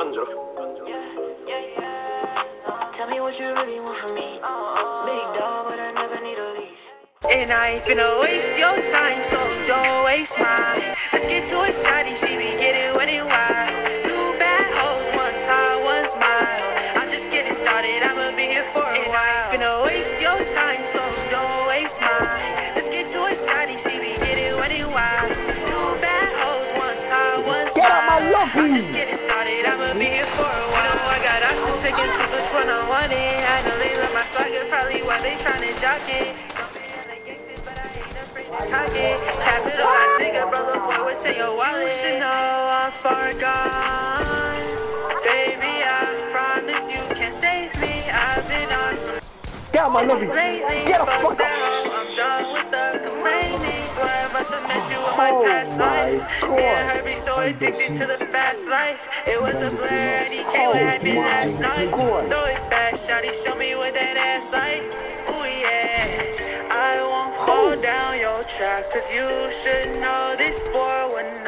Tell me what you really want from me. Big dog, but I never need a leash. And I ain't finna waste your time, so don't waste mine. Let's get to it, shawty, she be getting wet and wild. Two bad hoes, one's high, one's mild. I'm just getting started, I'ma be here for a while. And I ain't finna waste your time, so don't waste mine. Let's get to it, shawty, she be getting wet and wild. Two bad hoes, one's high, one's mild. I'm just getting started, I'ma be here for a while. You know I got options, picking choose which one I want it. I know they love my swagger, probably why they tryna jock it. Capital, I sing it, brother boy, what's in your wallet? You should know I'm far gone. Baby, I promise you can't save me. I've been on some lately. Fuck that hoe, I'm done with the complaining. Swear I must have met you in my past life. Yeah, I be so addicted to the fast life. It was a blur and he came what happened last night. Throw it back, shawty, show me what that ass like. Ooh yeah, I won't fall down your track, cause you should know this 419.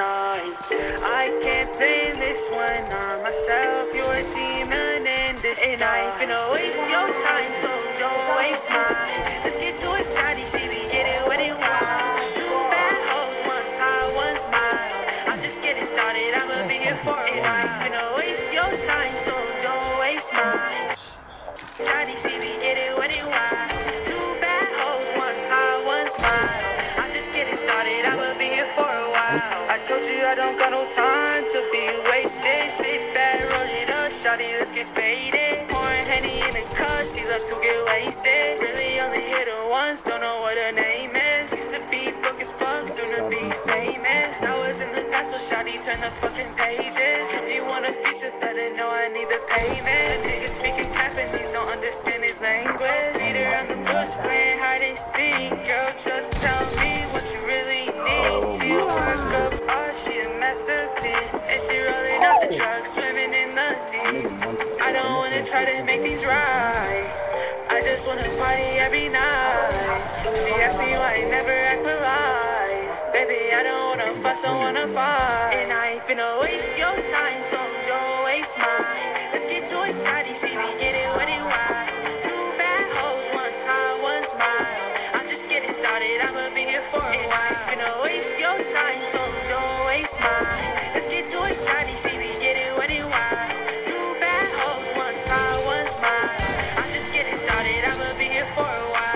I can't blame this one on myself, you're a demon in this. And I ain't finna waste your time, so don't waste mine. Let's get to it, shawty, she be getting wet and wild. Two bad hoes, one's high, one's mild. I'm just getting started, I'ma be here for a while. And I ain't finna waste your time, so don't waste mine. Shawty, she be getting wet and wild. Two bad hoes, one's high, one's mild. I'm just getting started, I'ma be here for a while. I told you I don't got no time to be wasted. Sit back, roll it up, shawty, let's get faded. Pouring Henny in the cup, she love to get wasted. Really only hit her once, don't know what her name is. Used to be broke as fuck, soon to be famous. I was in the past, so shawty, turn the fucking pages. If you want a feature, better know I need the payment. The nigga speaking Japanese, don't understand his language. Beat her on the bush, playing hide and seek. Girl, just tell me what you really need. She a work of art, she a masterpiece. And she rolling up the truck, swimming in the deep. I don't wanna try to make these right, I just wanna party every night. She asked me why I never act polite. Baby, I don't wanna fuss, I wanna fight. And I ain't finna waste your time, so don't waste mine. Let's get to it, shawty, she be getting wet and wild. Two bad hoes, one's high, one's mild. I'm just getting started, I'ma be here for a while. And I ain't finna waste your time, so don't waste mine. Let's get to it, shawty, she be getting wet and wild. Two bad hoes, one's high, one's mild. I'm just getting started, I'ma be here for a while.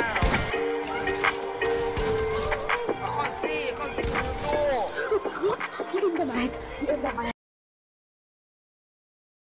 I can't see from the door. What? In the night.